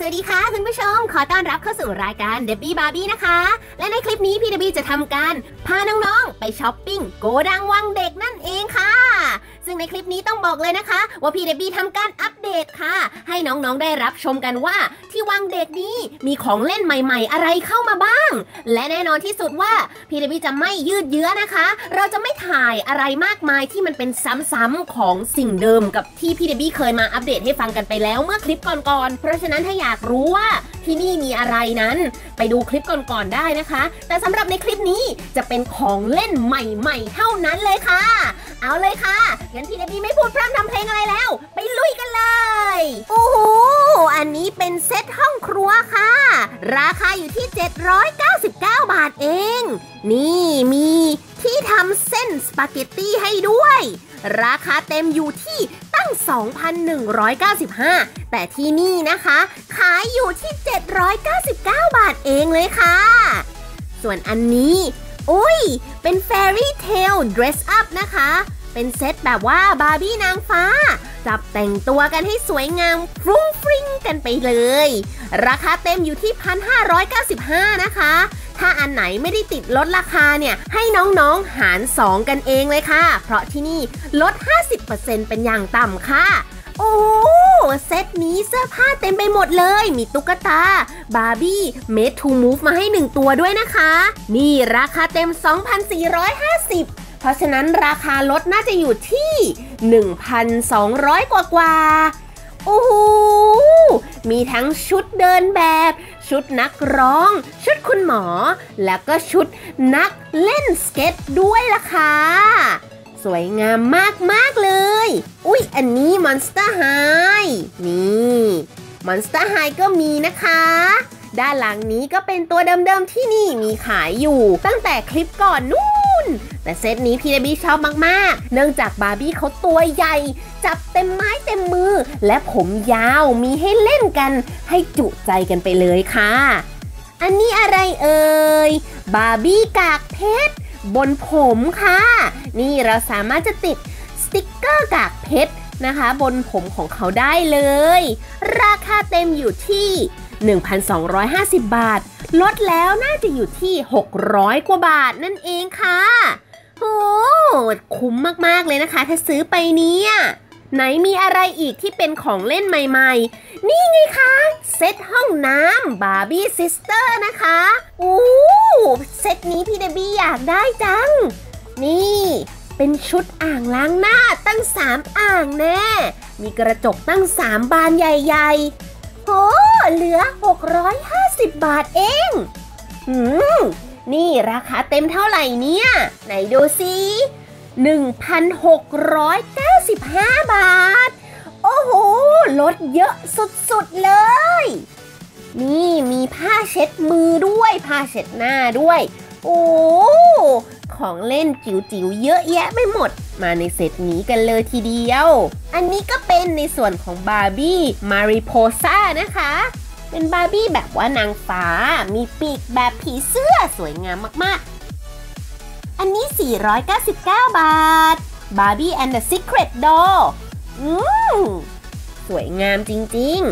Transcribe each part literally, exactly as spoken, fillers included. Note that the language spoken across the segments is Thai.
วัสดีค่ะคุณผู้ชมขอต้อนรับเข้าสู่รายการเดบบี้บาร์บี้นะคะและในคลิปนี้พี่เดบบี้จะทำการพาน้องๆไปช้อปปิ้งโกดังวังเด็กนั่นเองค่ะซึ่งในคลิปนี้ต้องบอกเลยนะคะว่าพี่เดบบี้ทำการอัปเดตค่ะให้น้องๆได้รับชมกันว่าที่วังเด็กนี้มีของเล่นใหม่ๆอะไรเข้ามาบ้างและแน่นอนที่สุดว่าพี่เดบบี้จะไม่ยืดเยื้อนะคะเราจะไม่ถ่ายอะไรมากมายที่มันเป็นซ้ำๆของสิ่งเดิมกับที่พี่เดบบี้เคยมาอัปเดตให้ฟังกันไปแล้วเมื่อคลิปก่อนๆเพราะฉะนั้นถ้าอยากรู้ว่าที่นี่มีอะไรนั้นไปดูคลิปก่อนๆได้นะคะแต่สำหรับในคลิปนี้จะเป็นของเล่นใหม่ๆเท่านั้นเลยค่ะเอาเลยค่ะงั้นพี่เดบบี้ไม่พูดพร่ำทำเพลงอะไรแล้วไปลุยกันเลยโอ้โหอันนี้เป็นเซตห้องครัวค่ะราคาอยู่ที่เจ็ดร้อยเก้าสิบเก้าบาทเองนี่มีที่ทำเส้นสปาเกตตี้ให้ด้วยราคาเต็มอยู่ที่ตั้ง สองพันหนึ่งร้อยเก้าสิบห้า แต่ที่นี่นะคะขายอยู่ที่เจ็ดร้อยเก้าสิบเก้าบาทเองเลยค่ะส่วนอันนี้อุ้ยเป็น Fairy Tale Dress Up นะคะเป็นเซตแบบว่าบาร์บี้นางฟ้าจับแต่งตัวกันให้สวยงามฟรุ้งฟริ้งกันไปเลยราคาเต็มอยู่ที่ หนึ่งพันห้าร้อยเก้าสิบห้า นะคะถ้าอันไหนไม่ได้ติดลดราคาเนี่ยให้น้องๆหารสองกันเองเลยค่ะเพราะที่นี่ลด ห้าสิบเปอร์เซ็นต์ เป็นอย่างต่ำค่ะโอ้เซตนี้เสื้อผ้าเต็มไปหมดเลยมีตุ๊กตาบาร์บี้ Made to Move มาให้หนึ่งตัวด้วยนะคะนี่ราคาเต็ม สองพันสี่ร้อยห้าสิบ เพราะฉะนั้นราคาลดน่าจะอยู่ที่ หนึ่งพันสองร้อย กว่ากว่าโอ้โหมีทั้งชุดเดินแบบชุดนักร้องชุดคุณหมอแล้วก็ชุดนักเล่นสเก็ตด้วยล่ะค่ะสวยงามมากๆเลยอุ๊ยอันนี้ Monster High นี่ Monster High ก็มีนะคะด้านหลังนี้ก็เป็นตัวเดิมๆที่นี่มีขายอยู่ตั้งแต่คลิปก่อนนู่นแต่เซตนี้พี่เดบี้ชอบมากๆเนื่องจากบาร์บี้เขาตัวใหญ่จับเต็มไม้เต็มมือและผมยาวมีให้เล่นกันให้จุใจกันไปเลยค่ะอันนี้อะไรเอ่ยบาร์บี้กากเพชรบนผมค่ะนี่เราสามารถจะติดสติ๊กเกอร์กากเพชรนะคะบนผมของเขาได้เลยราคาเต็มอยู่ที่ หนึ่งพันสองร้อยห้าสิบ บาทลดแล้วน่าจะอยู่ที่หกร้อยกว่าบาทนั่นเองค่ะโอ้คุ้มมากๆเลยนะคะถ้าซื้อไปเนี่ยไหนมีอะไรอีกที่เป็นของเล่นใหม่ๆนี่ไงคะเซตห้องน้ำบาร์บี้ซิสเตอร์นะคะอู้เซตนี้พี่เดบี้อยากได้จังนี่เป็นชุดอ่างล้างหน้าตั้งสามอ่างแน่มีกระจกตั้งสามบานใหญ่ๆโอ้เหลือหกร้อยห้าสิบบาทเองหืมนี่ราคาเต็มเท่าไหร่เนี่ยไหนดูสิ หนึ่งพันหกร้อยเก้าสิบห้า บาทโอ้โหลดเยอะสุดๆเลยนี่มีผ้าเช็ดมือด้วยผ้าเช็ดหน้าด้วยโอ้ของเล่นจิ๋วๆเยอะแยะไปหมดมาในเซตนี้กันเลยทีเดียวอันนี้ก็เป็นในส่วนของบาร์บี้มาริโพซ่านะคะเป็นบาร์บี้แบบว่านางฟ้ามีปีกแบบผีเสื้อสวยงามมากๆอันนี้สี่ร้อยเก้าสิบเก้าบาท Barbie and the Secret Doll อืมสวยงามจริง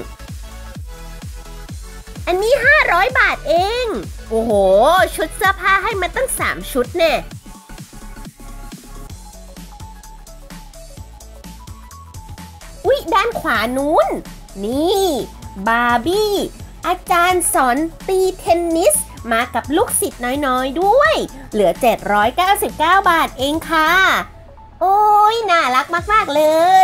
ๆอันนี้ห้าร้อยบาทเองโอ้โหชุดเสื้อผ้าให้มาตั้งสามชุดแน่อุ๊ยด้านขวานู้นนี่บาร์บี้อาจารย์สอนตีเทนนิสมากับลูกศิษย์น้อยๆด้วยเหลือเจ็ดร้อยเก้าสิบเก้าบาทเองค่ะโอ้ยน่ารักมากๆเลย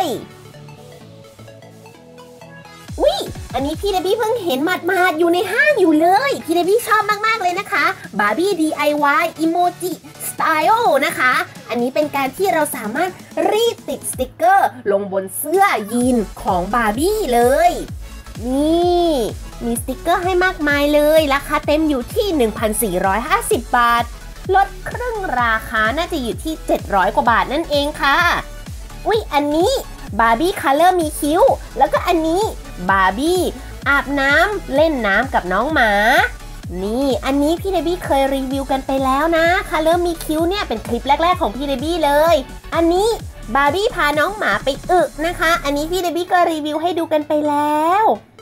อุ๊ยอันนี้พี่เดบี้เพิ่งเห็นหมาดๆอยู่ในห้างอยู่เลยพี่เดบี้ชอบมากๆเลยนะคะบาร์บี้ ดี ไอ วาย Emoji Style นะคะอันนี้เป็นการที่เราสามารถรีดติดสติกเกอร์ลงบนเสื้อยีนของบาร์บี้เลยนี่มีสติกเกอร์ให้มากมายเลยราคาเต็มอยู่ที่ หนึ่งพันสี่ร้อยห้าสิบ บาทลดครึ่งราคาน่าจะอยู่ที่เจ็ดร้อยกว่าบาทนั่นเองค่ะอุ๊ยอันนี้บาร์บี้คัลเลอร์มีคิ้วแล้วก็อันนี้บาร์บี้อาบน้ำเล่นน้ำกับน้องหมานี่อันนี้พี่เดบี้เคยรีวิวกันไปแล้วนะคัลเลอร์มีคิ้วเนี่ยเป็นคลิปแรกๆของพี่เดบี้เลยอันนี้บาร์บี้พาน้องหมาไปอึนะคะอันนี้พี่เดบี้ก็รีวิวให้ดูกันไปแล้ว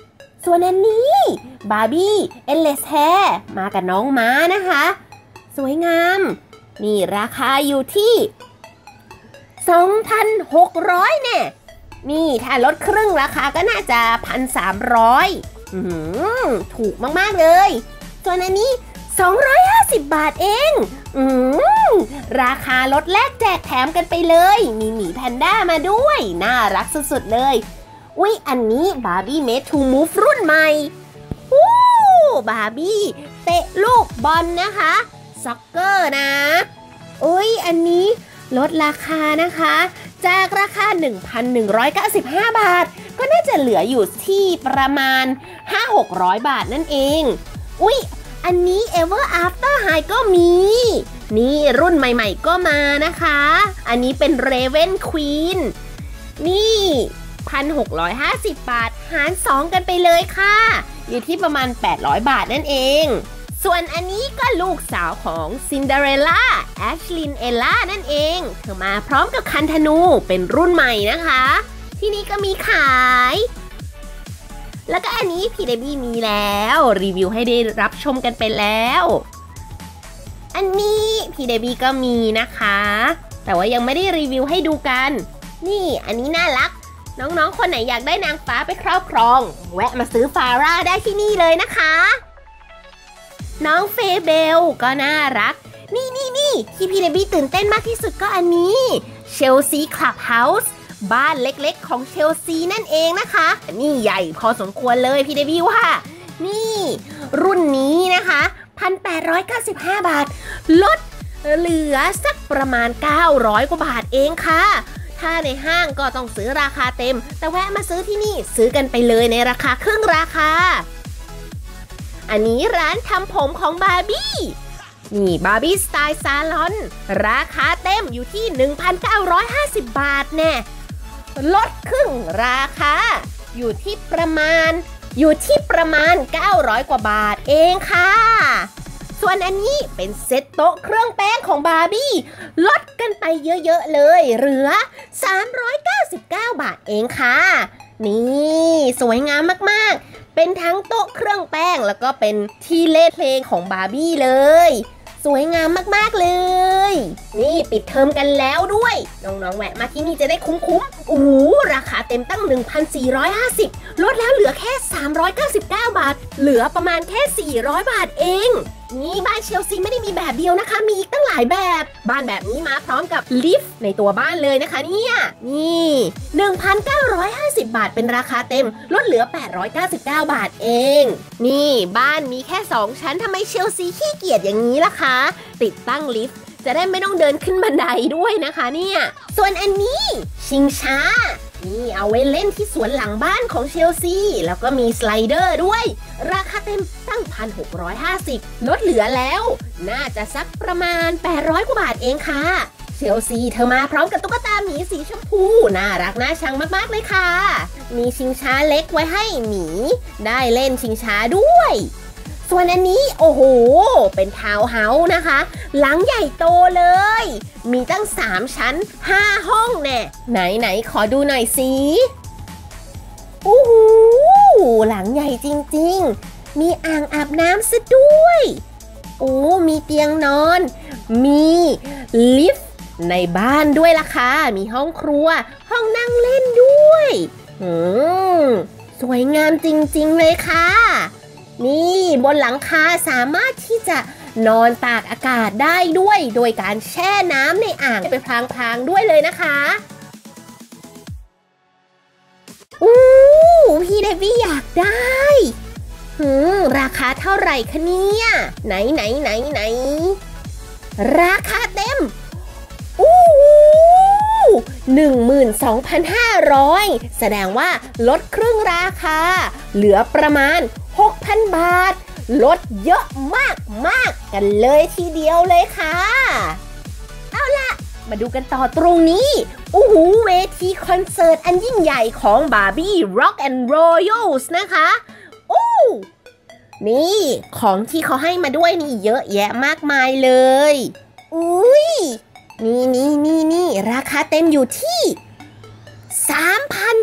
ส่วนอันนี้บาร์บี้เอลเลสแฮร์มากับน้องม้านะคะสวยงามนี่ราคาอยู่ที่ สองพันหกร้อย เนี่ยนี่ถ้าลดครึ่งราคาก็น่าจะ หนึ่งพันสามร้อย อืมถูกมากๆเลยส่วนอันนี้สองร้อยห้าสิบบาทเองอืมราคาลดแลกแจกแถมกันไปเลยมีหมีแพนด้ามาด้วยน่ารักสุดๆเลยอุ๊ยอันนี้บาร์บี้เมดทูมูฟรุ่นใหม่อู้บาร์บี้เตะลูกบอลนะคะซ็อกเกอร์นะอุ๊ยอันนี้ลดราคานะคะจากราคา หนึ่งพันหนึ่งร้อยเก้าสิบห้า บาทก็น่าจะเหลืออยู่ที่ประมาณ ห้าถึงหกร้อย บาทนั่นเองอุ๊ยอันนี้ Ever After High ก็มีนี่รุ่นใหม่ๆก็มานะคะอันนี้เป็น Raven Queen นี่ หนึ่งพันหกร้อยห้าสิบ บาทหารสองกันไปเลยค่ะอยู่ที่ประมาณแปดร้อยบาทนั่นเองส่วนอันนี้ก็ลูกสาวของซินเดอเรลล่าแอชลินเอลล่านั่นเองเธอมาพร้อมกับคันธนูเป็นรุ่นใหม่นะคะที่นี่ก็มีขายแล้วก็อันนี้พี่เดบี้มีแล้วรีวิวให้ได้รับชมกันไปแล้วอันนี้พี่เดบี้ก็มีนะคะแต่ว่ายังไม่ได้รีวิวให้ดูกันนี่อันนี้น่ารักน้องๆคนไหนอยากได้นางฟ้าไปครอบครองแวะมาซื้อฟาร่าได้ที่นี่เลยนะคะน้องเฟเบลก็น่ารักนี่นี่นี่ที่พี่เดบี้ตื่นเต้นมากที่สุดก็อันนี้เชลซีคลับเฮาส์บ้านเล็กๆของเชลซีนั่นเองนะคะนี่ใหญ่พอสมควรเลยพี่เดบี้ว่านี่รุ่นนี้นะคะ หนึ่งพันแปดร้อยเก้าสิบห้า บาทลดเหลือสักประมาณเก้าร้อยกว่าบาทเองค่ะถ้าในห้างก็ต้องซื้อราคาเต็มแต่แวะมาซื้อที่นี่ซื้อกันไปเลยในราคาครึ่งราคาอันนี้ร้านทำผมของบาร์บี้นี่บาร์บี้สไตล์ซาลอนราคาเต็มอยู่ที่ หนึ่งพันเก้าร้อยห้าสิบ บาทแน่ลดครึ่งราคาอยู่ที่ประมาณอยู่ที่ประมาณเก้าร้อยกว่าบาทเองค่ะส่วนอันนี้เป็นเซ็ตโต๊ะเครื่องแป้งของบาร์บี้ลดกันไปเยอะๆเลยเหลือสามร้อยเก้าสิบเก้าบาทเองค่ะนี่สวยงามมากๆเป็นทั้งโต๊ะเครื่องแป้งแล้วก็เป็นที่เล่นเพลงของบาร์บี้เลยสวยงามมากๆเลยนี่ปิดเทอมกันแล้วด้วยน้องๆแวะมาที่นี่จะได้คุ้มๆโอ้โหราคาเต็มตั้ง หนึ่งพันสี่ร้อยห้าสิบ ลดแล้วเหลือแค่สามร้อยเก้าสิบเก้าบาทเหลือประมาณแค่สี่ร้อยบาทเองนี่บ้านเชลซีไม่ได้มีแบบเดียวนะคะมีอีกตั้งหลายแบบบ้านแบบนี้มาพร้อมกับลิฟต์ในตัวบ้านเลยนะคะเนี่ยนี่ หนึ่งพันเก้าร้อยห้าสิบ บาทเป็นราคาเต็มลดเหลือแปดร้อยเก้าสิบเก้าบาทเองนี่บ้านมีแค่สองชั้นทำไมเชลซีขี้เกียจอย่างนี้ล่ะคะติดตั้งลิฟต์จะได้ไม่ต้องเดินขึ้นบันไดด้วยนะคะเนี่ยส่วนอันนี้ชิงช้านี่เอาไว้เล่นที่สวนหลังบ้านของเชลซีแล้วก็มีสไลเดอร์ด้วยราคาเต็มตั้ง หนึ่งพันหกร้อยห้าสิบ ลดเหลือแล้วน่าจะสักประมาณแปดร้อยกว่าบาทเองค่ะเชลซีเธอมาพร้อมกับตุ๊กตาหมีสีชมพูน่ารักน่าชังมากๆเลยค่ะมีชิงช้าเล็กไว้ให้หมีได้เล่นชิงช้าด้วยส่วนอันนี้โอ้โหเป็นทาวน์เฮาส์นะคะหลังใหญ่โตเลยมีตั้งสามชั้นห้าห้องแน่ไหนไหนขอดูหน่อยสิโอ้โหหลังใหญ่จริงๆมีอ่างอาบน้ำซะด้วยโอ้มีเตียงนอนมีลิฟต์ในบ้านด้วยล่ะค่ะมีห้องครัวห้องนั่งเล่นด้วยอืมสวยงามจริงๆเลยค่ะนี่บนหลังคาสามารถที่จะนอนตากอากาศได้ด้วยโดยการแช่น้ำในอ่างไปพลางๆด้วยเลยนะคะอู้พี่เดวี่อยากได้หืมราคาเท่าไหร่คะเนี่ยไหนไหนไหนไหนราคาเต็มอู้หนึ่งหมื่นสองพันห้าร้อยแสดงว่าลดครึ่งราคาเหลือประมาณ หกพัน บาทลดเยอะมากมากกันเลยทีเดียวเลยค่ะเอาล่ะมาดูกันต่อตรงนี้โอ้โหเวทีคอนเสิร์ตอันยิ่งใหญ่ของ Barbie Rock and Royals นะคะโอ้นี่ของที่เขาให้มาด้วยนี่เยอะแยะมากมายเลยอุ้ยนี่นี่นี่นี่ราคาเต็มอยู่ที่ สามพัน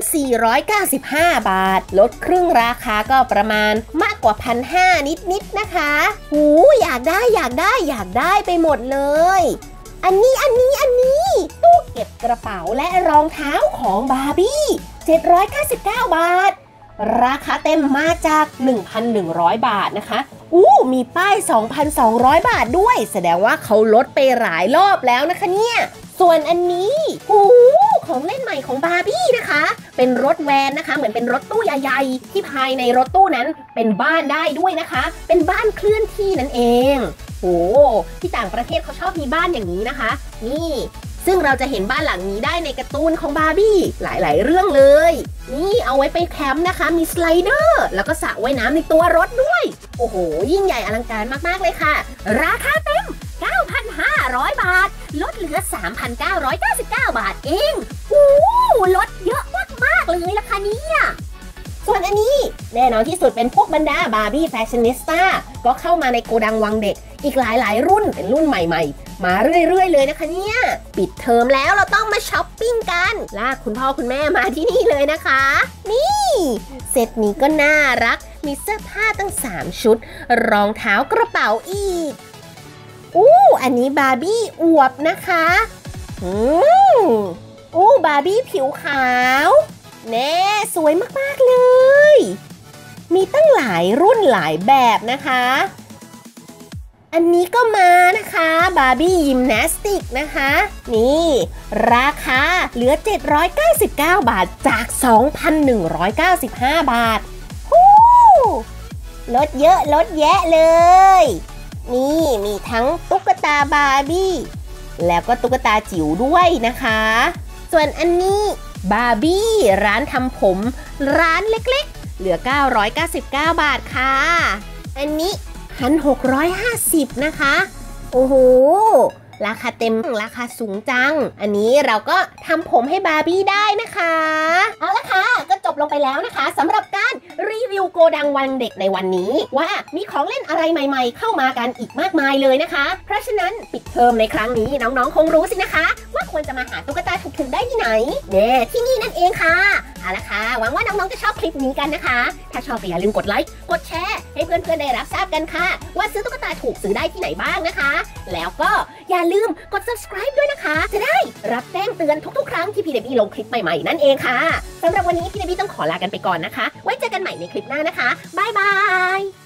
สี่ร้อยเก้าสิบห้า บาทลดครึ่งราคาก็ประมาณมากกว่า หนึ่งพันห้าร้อย นิดๆนะคะหูอยากได้อยากได้อยากได้ไปหมดเลยอันนี้อันนี้อันนี้ตู้เก็บกระเป๋าและรองเท้าของบาร์บี้เจ็ดร้อยเก้าสิบเก้า บาทราคาเต็มมาจาก หนึ่งพันหนึ่งร้อย บาทนะคะอู้มีป้าย สองพันสองร้อย บาทด้วยแสดงว่าเขาลดไปหลายรอบแล้วนะคะเนี่ยส่วนอันนี้หูของเล่นใหม่ของบาร์บี้นะคะเป็นรถแวนนะคะเหมือนเป็นรถตู้ใหญ่ๆที่ภายในรถตู้นั้นเป็นบ้านได้ด้วยนะคะเป็นบ้านเคลื่อนที่นั่นเองโอ้ที่ต่างประเทศเขาชอบมีบ้านอย่างนี้นะคะนี่ซึ่งเราจะเห็นบ้านหลังนี้ได้ในการ์ตูนของบาร์บี้หลายๆเรื่องเลยนี่เอาไว้ไปแคมป์นะคะมีสไลเดอร์แล้วก็สระว่ายน้ำในตัวรถด้วยโอ้โหยิ่งใหญ่อลังการมากๆเลยค่ะราคาเต็ม เก้าพันห้าร้อย บาทลดเหลือ สามพันเก้าร้อยเก้าสิบเก้า บาทเองโอ้ลดเยอะมากๆเลยล่ะค่ะเนี่ยส่วนอันนี้แน่นอนที่สุดเป็นพวกบรรดาบาร์บี้แฟชั่นนิสต้าก็เข้ามาในโกดังวังเด็กอีกหลายๆรุ่นเป็นรุ่นใหม่ๆมาเรื่อยๆเลยนะคะเนี่ยปิดเทอมแล้วเราต้องมาช้อปปิ้งกันลากคุณพ่อคุณแม่มาที่นี่เลยนะคะนี่เซตนี้ก็น่ารักมีเสื้อผ้าตั้งสามชุดรองเท้ากระเป๋าอีกอู้อันนี้บาร์บี้อวบนะคะอืมอู้บาร์บี้ผิวขาวแน่สวยมากๆเลยมีตั้งหลายรุ่นหลายแบบนะคะอันนี้ก็มานะคะบาร์บี้ยิมนาสติกนะคะนี่ราคาเหลือเจ็ดร้อยเก้าสิบเก้า บาทจาก สองพันหนึ่งร้อยเก้าสิบห้า บาทฮู้ลดเยอะลดแยะเลยนี่มีทั้งตุ๊กตาบาร์บี้แล้วก็ตุ๊กตาจิ๋วด้วยนะคะส่วนอันนี้บาร์บี้ร้านทำผมร้านเล็กๆเหลือเก้าร้อยเก้าสิบเก้า บาทค่ะอันนี้หนึ่งพันหกร้อยห้าสิบนะคะโอ้โหราคาเต็มราคาสูงจังอันนี้เราก็ทำผมให้บาร์บี้ได้นะคะเอาละค่ะก็จบลงไปแล้วนะคะสำหรับการรีวิวโกดังวันเด็กในวันนี้ว่ามีของเล่นอะไรใหม่ๆเข้ามากันอีกมากมายเลยนะคะเพราะฉะนั้นปิดเทอมในครั้งนี้น้องๆคงรู้สินะคะว่าควรจะมาหาตุ๊กตาถูกๆได้ที่ไหนเน่ที่นี่นั่นเองค่ะเอาละค่ะหวังว่าน้องๆจะชอบคลิปนี้กันนะคะถ้าชอบอย่าลืมกดไลค์กดแชร์ให้เพื่อนๆได้รับทราบกันค่ะว่าซื้อตุ๊กตาถูกซื้อได้ที่ไหนบ้างนะคะแล้วก็อย่าลืมกด ซับสไครบ์ ด้วยนะคะจะได้รับแจ้งเตือนทุกๆครั้งที่พี่เดบี้ลงคลิปใหม่ๆนั่นเองค่ะสำหรับวันนี้พี่เดบี้ต้องขอลากันไปก่อนนะคะไว้เจอกันใหม่ในคลิปหน้านะคะบ๊ายบาย